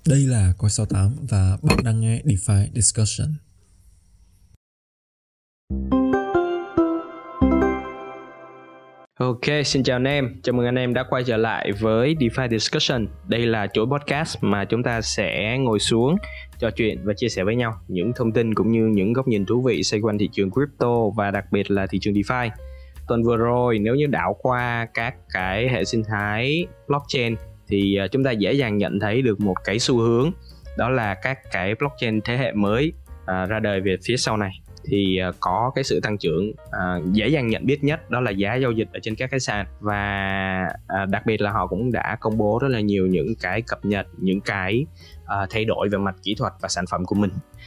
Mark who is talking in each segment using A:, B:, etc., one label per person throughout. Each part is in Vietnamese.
A: Đây là Coi 68 và bạn đang nghe DeFi Discussion.
B: Ok, xin chào anh em. Chào mừng anh em đã quay trở lại với DeFi Discussion. Đây là chuỗi podcast mà chúng ta sẽ ngồi xuống, trò chuyện và chia sẻ với nhau những thông tin cũng như những góc nhìn thú vị xoay quanh thị trường crypto và đặc biệt là thị trường DeFi. Tuần vừa rồi, nếu như đảo qua các cái hệ sinh thái blockchain thì chúng ta dễ dàng nhận thấy được một cái xu hướng, đó là các cái blockchain thế hệ mới ra đời về phía sau này thì có cái sự tăng trưởng dễ dàng nhận biết nhất, đó là giá giao dịch ở trên các cái sàn. Và đặc biệt là họ cũng đã công bố rất là nhiều những cái cập nhật, những cái thay đổi về mặt kỹ thuật và sản phẩm của mình.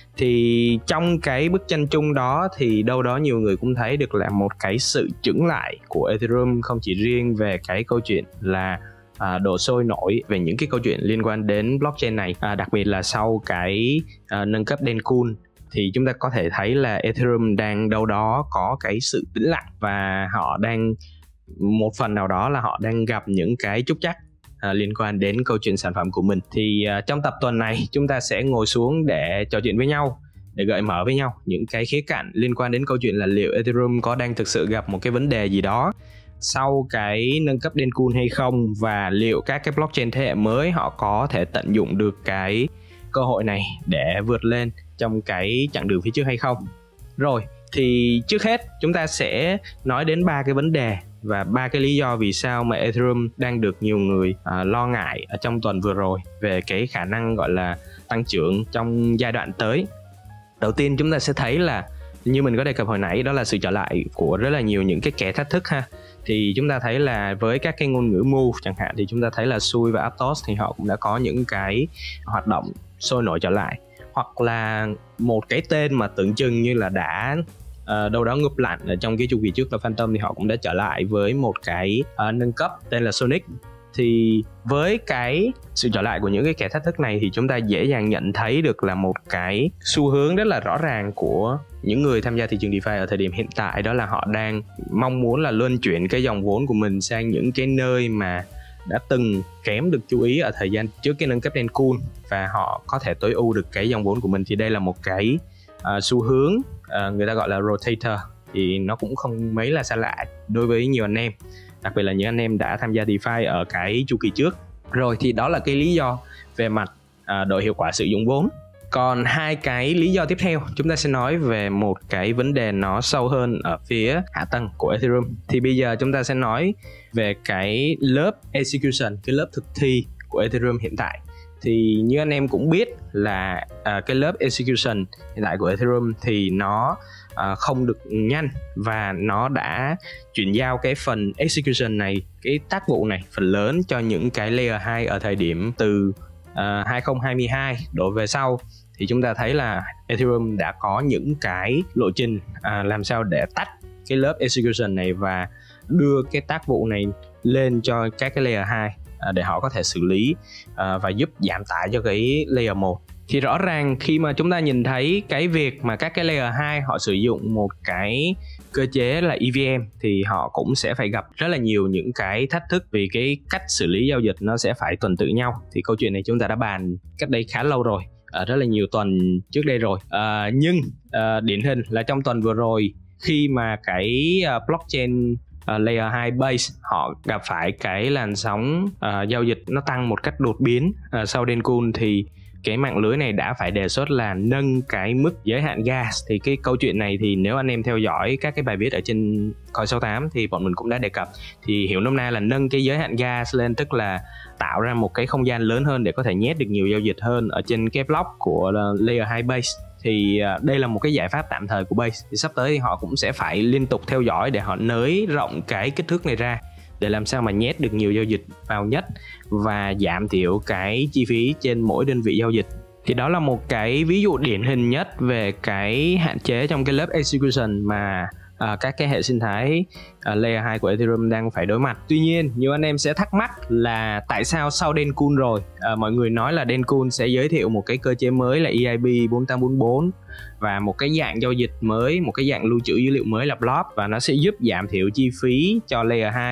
B: Thì trong cái bức tranh chung đó thì đâu đó nhiều người cũng thấy được là một cái sự chững lại của Ethereum, không chỉ riêng về cái câu chuyện là độ sôi nổi về những cái câu chuyện liên quan đến blockchain này, đặc biệt là sau cái nâng cấp Denkull thì chúng ta có thể thấy là Ethereum đang đâu đó có cái sự tĩnh lặng, và họ đang một phần nào đó là họ đang gặp những cái trúc trắc liên quan đến câu chuyện sản phẩm của mình. Thì trong tập tuần này chúng ta sẽ ngồi xuống để trò chuyện với nhau, để gợi mở với nhau những cái khía cạnh liên quan đến câu chuyện là liệu Ethereum có đang thực sự gặp một cái vấn đề gì đó sau cái nâng cấp Denkull hay không, và liệu các cái blockchain thế hệ mới họ có thể tận dụng được cái cơ hội này để vượt lên trong cái chặng đường phía trước hay không. Rồi, thì trước hết chúng ta sẽ nói đến 3 cái vấn đề và 3 cái lý do vì sao mà Ethereum đang được nhiều người lo ngại ở trong tuần vừa rồi về cái khả năng gọi là tăng trưởng trong giai đoạn tới. Đầu tiên chúng ta sẽ thấy là như mình có đề cập hồi nãy, đó là sự trở lại của rất là nhiều những cái kẻ thách thức ha. Thì chúng ta thấy là với các cái ngôn ngữ Move chẳng hạn, thì chúng ta thấy là Sui và Aptos thì họ cũng đã có những cái hoạt động sôi nổi trở lại. Hoặc là một cái tên mà tưởng chừng như là đã đâu đó ngụp lặn ở trong cái chu kỳ trước là Phantom, thì họ cũng đã trở lại với một cái nâng cấp tên là Sonic. Thì với cái sự trở lại của những cái kẻ thách thức này thì chúng ta dễ dàng nhận thấy được là một cái xu hướng rất là rõ ràng của những người tham gia thị trường DeFi ở thời điểm hiện tại, đó là họ đang mong muốn là luân chuyển cái dòng vốn của mình sang những cái nơi mà đã từng kém được chú ý ở thời gian trước cái nâng cấp Denkull, và họ có thể tối ưu được cái dòng vốn của mình. Thì đây là một cái xu hướng người ta gọi là rotator, thì nó cũng không mấy là xa lạ đối với nhiều anh em, đặc biệt là những anh em đã tham gia DeFi ở cái chu kỳ trước. Rồi, thì đó là cái lý do về mặt độ hiệu quả sử dụng vốn. Còn hai cái lý do tiếp theo, chúng ta sẽ nói về một cái vấn đề nó sâu hơn ở phía hạ tầng của Ethereum. Thì bây giờ chúng ta sẽ nói về cái lớp execution, cái lớp thực thi của Ethereum hiện tại. Thì như anh em cũng biết là cái lớp execution hiện tại của Ethereum thì nó không được nhanh, và nó đã chuyển giao cái phần execution này, cái tác vụ này phần lớn cho những cái layer 2 ở thời điểm từ 2022 đổ về sau. Thì chúng ta thấy là Ethereum đã có những cái lộ trình làm sao để tách cái lớp execution này và đưa cái tác vụ này lên cho các cái layer 2 để họ có thể xử lý và giúp giảm tải cho cái layer 1. Thì rõ ràng khi mà chúng ta nhìn thấy cái việc mà các cái layer 2 họ sử dụng một cái cơ chế là EVM thì họ cũng sẽ phải gặp rất là nhiều những cái thách thức, vì cái cách xử lý giao dịch nó sẽ phải tuần tự nhau. Thì câu chuyện này chúng ta đã bàn cách đây khá lâu rồi, rất là nhiều tuần trước đây rồi. Nhưng điển hình là trong tuần vừa rồi, khi mà cái blockchain layer 2 base họ gặp phải cái làn sóng giao dịch nó tăng một cách đột biến sau Denkull, thì cái mạng lưới này đã phải đề xuất là nâng cái mức giới hạn gas. Thì cái câu chuyện này thì nếu anh em theo dõi các cái bài viết ở trên Coi 68 thì bọn mình cũng đã đề cập. Thì hiểu nôm na là nâng cái giới hạn gas lên, tức là tạo ra một cái không gian lớn hơn để có thể nhét được nhiều giao dịch hơn ở trên cái block của layer 2 base. Thì đây là một cái giải pháp tạm thời của base. Thì sắp tới thì họ cũng sẽ phải liên tục theo dõi để họ nới rộng cái kích thước này ra, để làm sao mà nhét được nhiều giao dịch vào nhất và giảm thiểu cái chi phí trên mỗi đơn vị giao dịch. Thì đó là một cái ví dụ điển hình nhất về cái hạn chế trong cái lớp execution mà các cái hệ sinh thái layer 2 của Ethereum đang phải đối mặt. Tuy nhiên, nhiều anh em sẽ thắc mắc là tại sao sau Denkull rồi mọi người nói là Denkull sẽ giới thiệu một cái cơ chế mới là EIP 4844 và một cái dạng giao dịch mới, một cái dạng lưu trữ dữ liệu mới là Blob, và nó sẽ giúp giảm thiểu chi phí cho layer 2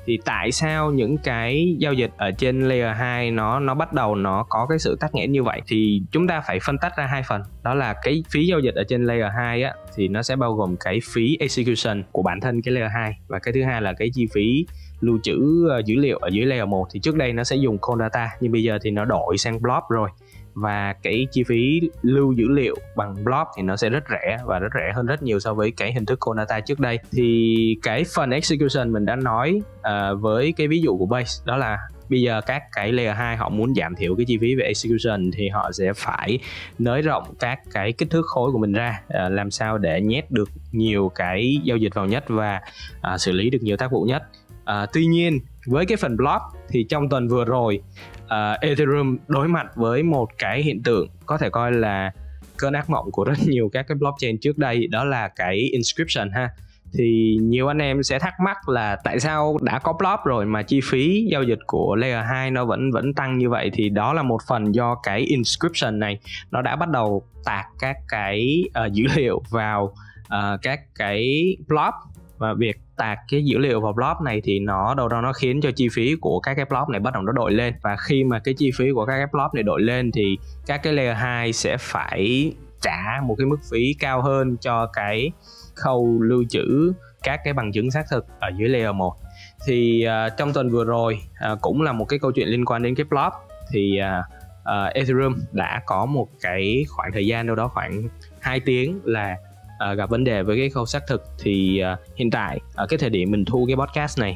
B: Thì tại sao những cái giao dịch ở trên layer 2 nó bắt đầu nó có cái sự tắc nghẽn như vậy? Thì chúng ta phải phân tách ra hai phần. Đó là cái phí giao dịch ở trên layer 2 á, thì nó sẽ bao gồm cái phí execution của bản thân cái layer 2, và cái thứ hai là cái chi phí lưu trữ dữ liệu ở dưới layer 1. Thì trước đây nó sẽ dùng cold data, nhưng bây giờ thì nó đổi sang blob rồi, và cái chi phí lưu dữ liệu bằng blob thì nó sẽ rất rẻ, và rất rẻ hơn rất nhiều so với cái hình thức cold data trước đây. Thì cái phần execution mình đã nói với cái ví dụ của Base, đó là bây giờ các cái layer 2 họ muốn giảm thiểu cái chi phí về execution thì họ sẽ phải nới rộng các cái kích thước khối của mình ra, làm sao để nhét được nhiều cái giao dịch vào nhất và xử lý được nhiều tác vụ nhất. Tuy nhiên với cái phần blob thì trong tuần vừa rồi Ethereum đối mặt với một cái hiện tượng có thể coi là cơn ác mộng của rất nhiều các cái blockchain trước đây, đó là cái inscription ha. Thì nhiều anh em sẽ thắc mắc là tại sao đã có blob rồi mà chi phí giao dịch của layer 2 nó vẫn tăng như vậy. Thì đó là một phần do cái inscription này nó đã bắt đầu tạc các cái dữ liệu vào các cái blob, và việc tạc cái dữ liệu vào blob này thì nó đâu đó nó khiến cho chi phí của các cái blob này bắt đầu nó đội lên. Và khi mà cái chi phí của các cái blob này đội lên thì các cái layer 2 sẽ phải trả một cái mức phí cao hơn cho cái khâu lưu trữ các cái bằng chứng xác thực ở dưới layer 1. Thì trong tuần vừa rồi cũng là một cái câu chuyện liên quan đến cái blob. Thì Ethereum đã có một cái khoảng thời gian đâu đó khoảng 2 tiếng là gặp vấn đề với cái khâu xác thực. Thì hiện tại ở cái thời điểm mình thu cái podcast này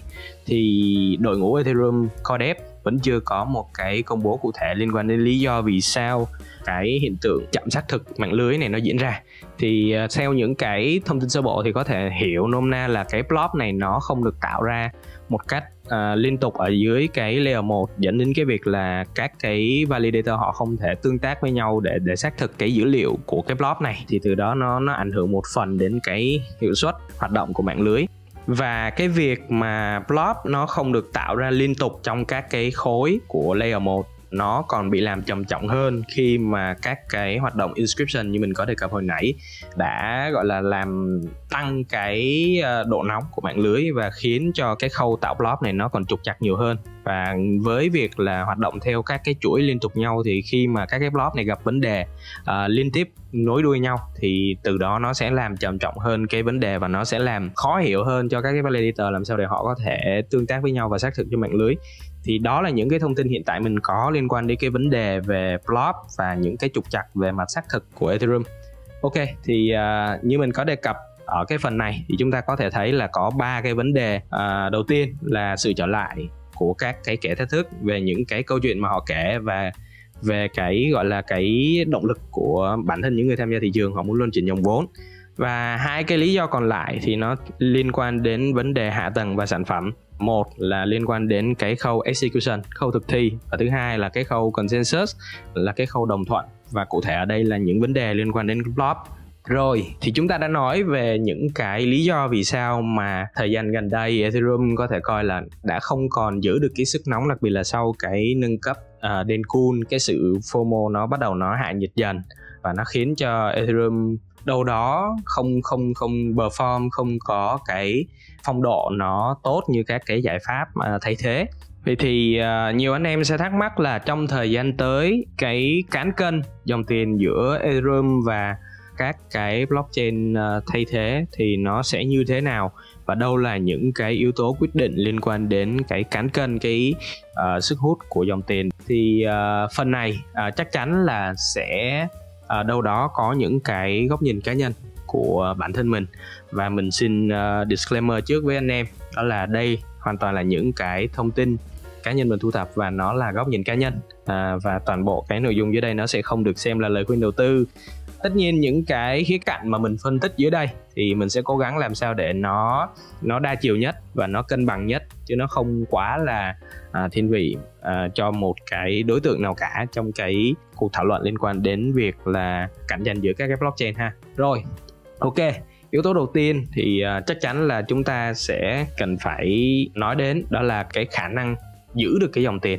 B: thì đội ngũ Ethereum Core Dev vẫn chưa có một cái công bố cụ thể liên quan đến lý do vì sao cái hiện tượng chậm xác thực mạng lưới này nó diễn ra. Thì theo những cái thông tin sơ bộ thì có thể hiểu nôm na là cái blob này nó không được tạo ra một cách liên tục ở dưới cái layer 1, dẫn đến cái việc là các cái validator họ không thể tương tác với nhau để xác thực cái dữ liệu của cái blob này. Thì từ đó nó ảnh hưởng một phần đến cái hiệu suất hoạt động của mạng lưới. Và cái việc mà blob nó không được tạo ra liên tục trong các cái khối của layer 1 nó còn bị làm trầm trọng hơn khi mà các cái hoạt động inscription như mình có đề cập hồi nãy đã gọi là làm tăng cái độ nóng của mạng lưới và khiến cho cái khâu tạo blob này nó còn trục trặc nhiều hơn. Và với việc là hoạt động theo các cái chuỗi liên tục nhau thì khi mà các cái blob này gặp vấn đề liên tiếp nối đuôi nhau thì từ đó nó sẽ làm trầm trọng hơn cái vấn đề và nó sẽ làm khó hiểu hơn cho các cái validator làm sao để họ có thể tương tác với nhau và xác thực cho mạng lưới. Thì đó là những cái thông tin hiện tại mình có liên quan đến cái vấn đề về blob và những cái trục trặc về mặt xác thực của Ethereum. Ok, thì như mình có đề cập ở cái phần này thì chúng ta có thể thấy là có 3 cái vấn đề. Đầu tiên là sự trở lại của các cái kẻ thách thức về những cái câu chuyện mà họ kể, và về cái gọi là cái động lực của bản thân những người tham gia thị trường, họ muốn luân chuyển dòng vốn. Và hai cái lý do còn lại thì nó liên quan đến vấn đề hạ tầng và sản phẩm. Một là liên quan đến cái khâu execution, khâu thực thi, và thứ hai là cái khâu consensus, là cái khâu đồng thuận. Và cụ thể ở đây là những vấn đề liên quan đến blob. Rồi, thì chúng ta đã nói về những cái lý do vì sao mà thời gian gần đây Ethereum có thể coi là đã không còn giữ được cái sức nóng, đặc biệt là sau cái nâng cấp Dencool, cái sự FOMO nó bắt đầu nó hạ nhiệt dần và nó khiến cho Ethereum đâu đó không perform, không có cái phong độ nó tốt như các cái giải pháp thay thế. Vậy thì nhiều anh em sẽ thắc mắc là trong thời gian tới cái cán cân dòng tiền giữa Ethereum và các cái blockchain thay thế thì nó sẽ như thế nào, và đâu là những cái yếu tố quyết định liên quan đến cái cán cân, cái sức hút của dòng tiền. Thì phần này chắc chắn là sẽ đâu đó có những cái góc nhìn cá nhân của bản thân mình, và mình xin disclaimer trước với anh em, đó là đây hoàn toàn là những cái thông tin cá nhân mình thu thập và nó là góc nhìn cá nhân, và toàn bộ cái nội dung dưới đây nó sẽ không được xem là lời khuyên đầu tư. Tất nhiên những cái khía cạnh mà mình phân tích dưới đây thì mình sẽ cố gắng làm sao để nó đa chiều nhất và nó cân bằng nhất, chứ nó không quá là thiên vị cho một cái đối tượng nào cả trong cái cuộc thảo luận liên quan đến việc là cạnh tranh giữa các cái blockchain ha. Rồi, ok, yếu tố đầu tiên thì chắc chắn là chúng ta sẽ cần phải nói đến, đó là cái khả năng giữ được cái dòng tiền.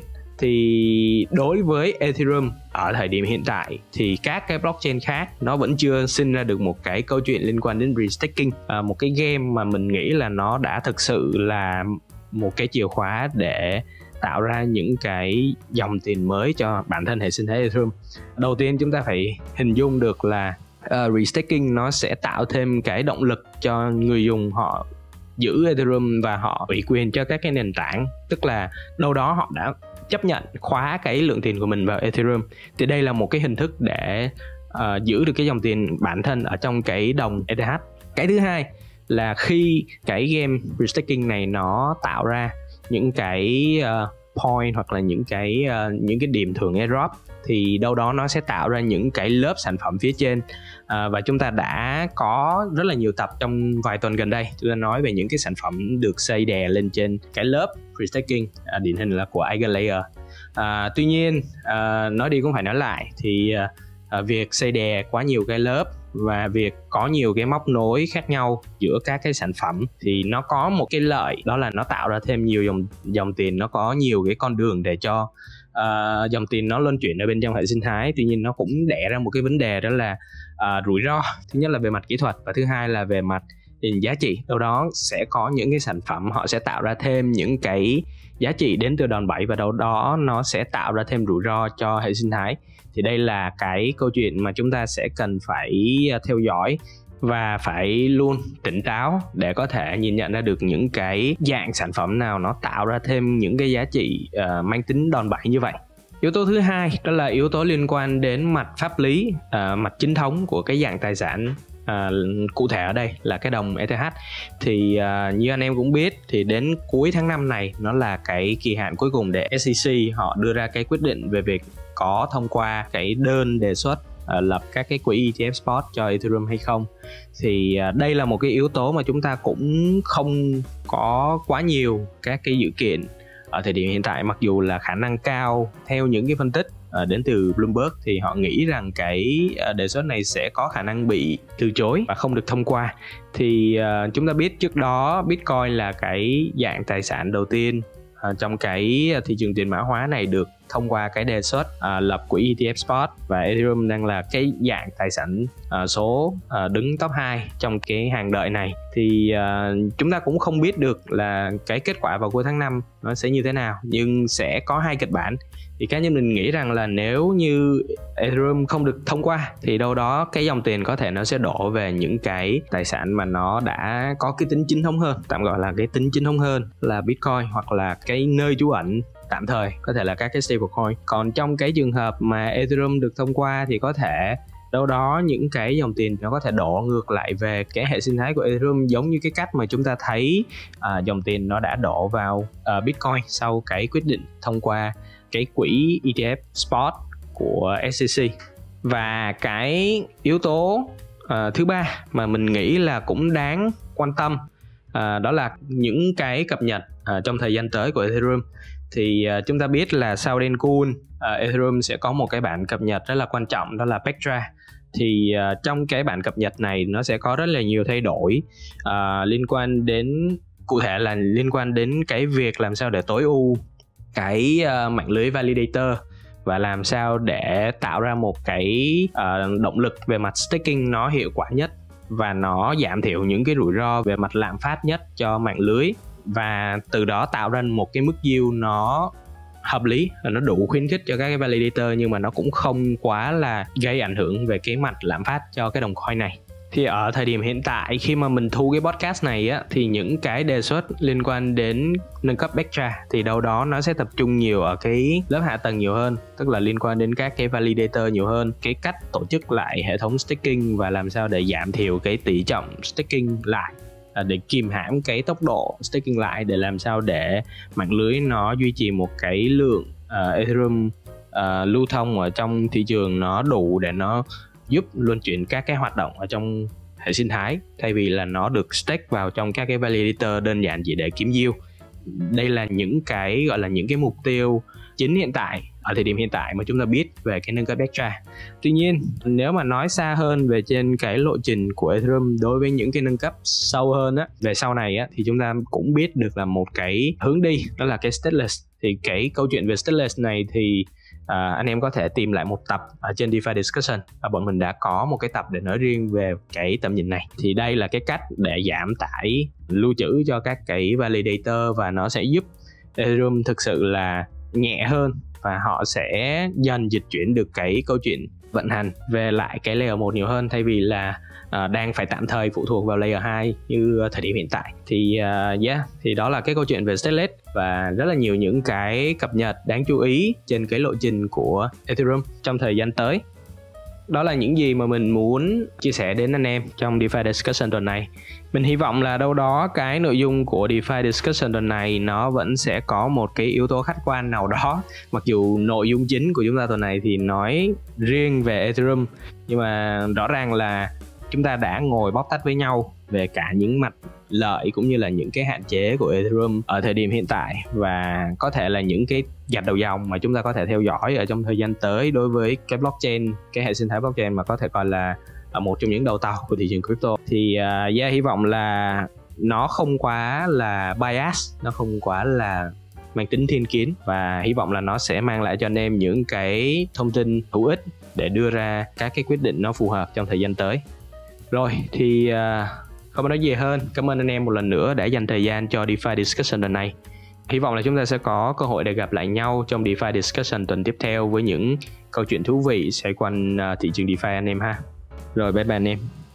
B: Thì đối với Ethereum ở thời điểm hiện tại thì các cái blockchain khác nó vẫn chưa sinh ra được một cái câu chuyện liên quan đến restaking, một cái game mà mình nghĩ là nó đã thực sự là một cái chìa khóa để tạo ra những cái dòng tiền mới cho bản thân hệ sinh thái Ethereum. Đầu tiên chúng ta phải hình dung được là restaking nó sẽ tạo thêm cái động lực cho người dùng họ giữ Ethereum và họ ủy quyền cho các cái nền tảng, tức là đâu đó họ đã chấp nhận khóa cái lượng tiền của mình vào Ethereum. Thì đây là một cái hình thức để giữ được cái dòng tiền bản thân ở trong cái đồng ETH. Cái thứ hai là khi cái game restaking này nó tạo ra những cái point hoặc là những cái điểm thưởng airdrop, thì đâu đó nó sẽ tạo ra những cái lớp sản phẩm phía trên. Và chúng ta đã có rất là nhiều tập trong vài tuần gần đây chúng ta nói về những cái sản phẩm được xây đè lên trên cái lớp restaking, điển hình là của EigenLayer. Tuy nhiên nói đi cũng phải nói lại, thì việc xây đè quá nhiều cái lớp và việc có nhiều cái móc nối khác nhau giữa các cái sản phẩm thì nó có một cái lợi, đó là nó tạo ra thêm nhiều dòng tiền, nó có nhiều cái con đường để cho dòng tiền nó luân chuyển ở bên trong hệ sinh thái. Tuy nhiên nó cũng đẻ ra một cái vấn đề, đó là rủi ro. Thứ nhất là về mặt kỹ thuật và thứ hai là về mặt giá trị. Đâu đó sẽ có những cái sản phẩm họ sẽ tạo ra thêm những cái giá trị đến từ đòn bẩy, và đâu đó nó sẽ tạo ra thêm rủi ro cho hệ sinh thái. Thì đây là cái câu chuyện mà chúng ta sẽ cần phải theo dõi và phải luôn tỉnh táo để có thể nhìn nhận ra được những cái dạng sản phẩm nào nó tạo ra thêm những cái giá trị mang tính đòn bẩy như vậy. Yếu tố thứ hai đó là yếu tố liên quan đến mặt pháp lý, mặt chính thống của cái dạng tài sản. Cụ thể ở đây là cái đồng ETH. Thì như anh em cũng biết thì đến cuối tháng 5 này nó là cái kỳ hạn cuối cùng để SEC họ đưa ra cái quyết định về việc có thông qua cái đơn đề xuất lập các cái quỹ ETF spot cho Ethereum hay không. Thì đây là một cái yếu tố mà chúng ta cũng không có quá nhiều các cái dự kiện ở thời điểm hiện tại, mặc dù là khả năng cao theo những cái phân tích đến từ Bloomberg thì họ nghĩ rằng cái đề xuất này sẽ có khả năng bị từ chối và không được thông qua. Thì chúng ta biết trước đó Bitcoin là cái dạng tài sản đầu tiên trong cái thị trường tiền mã hóa này được thông qua cái đề xuất lập quỹ ETF spot, và Ethereum đang là cái dạng tài sản số đứng top 2 trong cái hàng đợi này. Thì chúng ta cũng không biết được là cái kết quả vào cuối tháng 5 nó sẽ như thế nào, nhưng sẽ có hai kịch bản. Thì cá nhân mình nghĩ rằng là nếu như Ethereum không được thông qua thì đâu đó cái dòng tiền có thể nó sẽ đổ về những cái tài sản mà nó đã có cái tính chính thống hơn, tạm gọi là cái tính chính thống hơn là Bitcoin, hoặc là cái nơi trú ẩn tạm thời có thể là các cái stablecoin. Còn trong cái trường hợp mà Ethereum được thông qua thì có thể đâu đó những cái dòng tiền nó có thể đổ ngược lại về cái hệ sinh thái của Ethereum, giống như cái cách mà chúng ta thấy dòng tiền nó đã đổ vào Bitcoin sau cái quyết định thông qua cái quỹ ETF spot của SEC. Và cái yếu tố thứ ba mà mình nghĩ là cũng đáng quan tâm đó là những cái cập nhật trong thời gian tới của Ethereum. Thì chúng ta biết là sau Denkuon, Ethereum sẽ có một cái bản cập nhật rất là quan trọng, đó là Petra. Thì trong cái bản cập nhật này nó sẽ có rất là nhiều thay đổi liên quan đến, cụ thể là liên quan đến cái việc làm sao để tối ưu cái mạng lưới validator và làm sao để tạo ra một cái động lực về mặt staking nó hiệu quả nhất và nó giảm thiểu những cái rủi ro về mặt lạm phát nhất cho mạng lưới, và từ đó tạo ra một cái mức yield nó hợp lý, là nó đủ khuyến khích cho các cái validator nhưng mà nó cũng không quá là gây ảnh hưởng về cái mặt lạm phát cho cái đồng coin này. Thì ở thời điểm hiện tại khi mà mình thu cái podcast này á, thì những cái đề xuất liên quan đến nâng cấp Petra thì đâu đó nó sẽ tập trung nhiều ở cái lớp hạ tầng nhiều hơn, tức là liên quan đến các cái validator nhiều hơn, cái cách tổ chức lại hệ thống staking và làm sao để giảm thiểu cái tỷ trọng staking lại, để kìm hãm cái tốc độ staking lại, để làm sao để mạng lưới nó duy trì một cái lượng Ethereum lưu thông ở trong thị trường nó đủ để nó giúp luân chuyển các cái hoạt động ở trong hệ sinh thái, thay vì là nó được stake vào trong các cái validator đơn giản chỉ để kiếm yield. Đây là những cái gọi là những cái mục tiêu chính hiện tại, ở thời điểm hiện tại mà chúng ta biết về cái nâng cấp Petra. Tuy nhiên nếu mà nói xa hơn về trên cái lộ trình của Ethereum đối với những cái nâng cấp sâu hơn á, về sau này á, thì chúng ta cũng biết được là một cái hướng đi đó là cái stateless. Thì cái câu chuyện về stateless này thì anh em có thể tìm lại một tập ở trên DeFi Discussion. Bọn mình đã có một cái tập để nói riêng về cái tầm nhìn này. Thì đây là cái cách để giảm tải lưu trữ cho các cái validator, và nó sẽ giúp Ethereum thực sự là nhẹ hơn, và họ sẽ dần dịch chuyển được cái câu chuyện vận hành về lại cái layer 1 nhiều hơn, thay vì là đang phải tạm thời phụ thuộc vào layer 2 như thời điểm hiện tại. Thì thì đó là cái câu chuyện về stateless và rất là nhiều những cái cập nhật đáng chú ý trên cái lộ trình của Ethereum trong thời gian tới. Đó là những gì mà mình muốn chia sẻ đến anh em trong DeFi Discussion tuần này. Mình hy vọng là đâu đó cái nội dung của DeFi Discussion tuần này nó vẫn sẽ có một cái yếu tố khách quan nào đó. Mặc dù nội dung chính của chúng ta tuần này thì nói riêng về Ethereum, nhưng mà rõ ràng là chúng ta đã ngồi bóc tách với nhau về cả những mặt lợi cũng như là những cái hạn chế của Ethereum ở thời điểm hiện tại, và có thể là những cái gạch đầu dòng mà chúng ta có thể theo dõi ở trong thời gian tới đối với cái blockchain, cái hệ sinh thái blockchain mà có thể coi là một trong những đầu tàu của thị trường crypto. Thì hy vọng là nó không quá là bias, nó không quá là mang tính thiên kiến, và hy vọng là nó sẽ mang lại cho anh em những cái thông tin hữu ích để đưa ra các cái quyết định nó phù hợp trong thời gian tới. Rồi thì không có nói gì hơn. Cảm ơn anh em một lần nữa đã dành thời gian cho DeFi Discussion lần này. Hy vọng là chúng ta sẽ có cơ hội để gặp lại nhau trong DeFi Discussion tuần tiếp theo với những câu chuyện thú vị xoay quanh thị trường DeFi anh em ha. Rồi bye bye anh em.